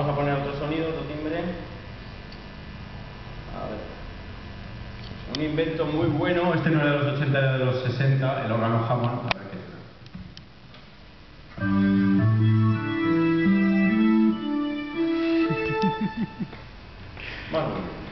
vamos a poner otro sonido, otro timbre. A ver. Un invento muy bueno, este no era de los 80, era de los 60, el órgano Hammond. A ver qué tal. Bueno.